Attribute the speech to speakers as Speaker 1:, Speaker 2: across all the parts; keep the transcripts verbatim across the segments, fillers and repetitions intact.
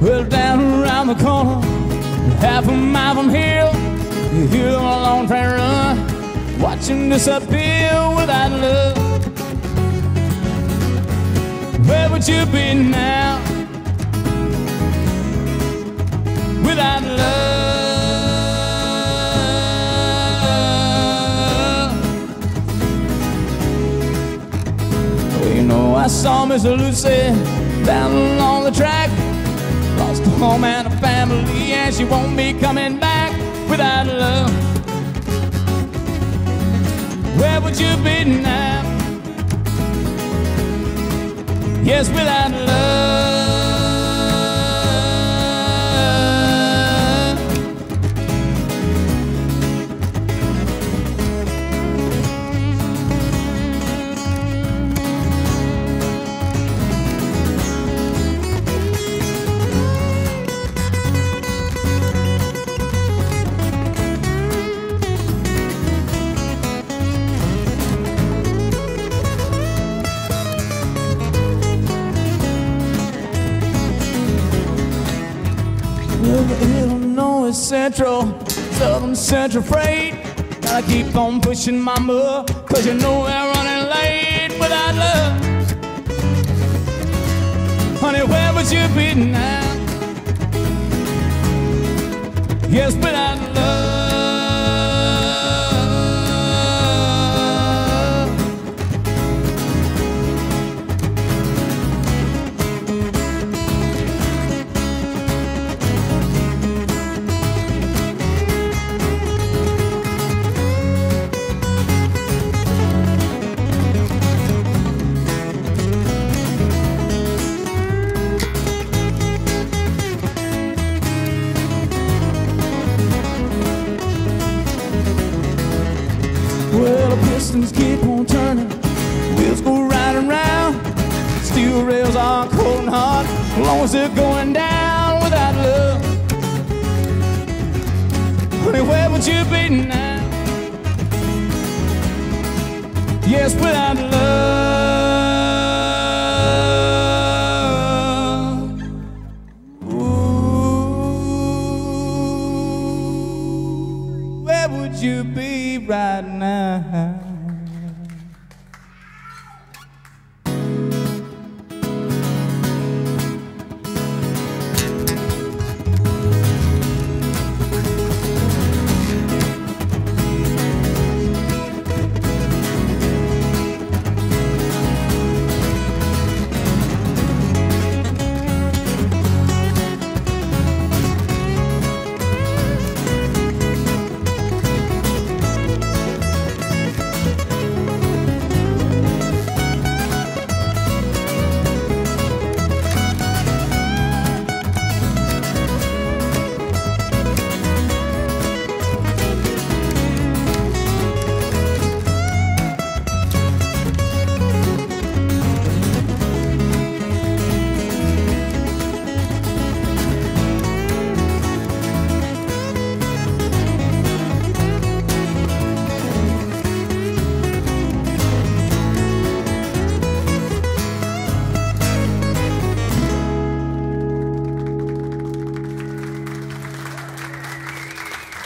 Speaker 1: Well, down around the corner, half a mile from here, you hear them a long train run, watching disappear without love. Where would you be now without love? Well, you know, I saw Mister Lucy down along the track, lost a home and a family, and she won't be coming back without love. Where would you be now? Yes, without love. Illinois Central, Southern Central Freight. Gotta keep on pushing, mama, cause you know we're running late without love. Honey, where would you be now? Yes, without love. Well, the pistons keep on turning, wheels go round and round. Steel rails are cold and hard, as long as they're going down without love. Honey, where would you be now? Yes, without love. Ooh, where would you be right now?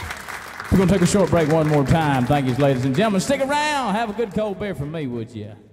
Speaker 1: We're going to take a short break one more time. Thank you, ladies and gentlemen. Stick around. Have a good cold beer from me, would you?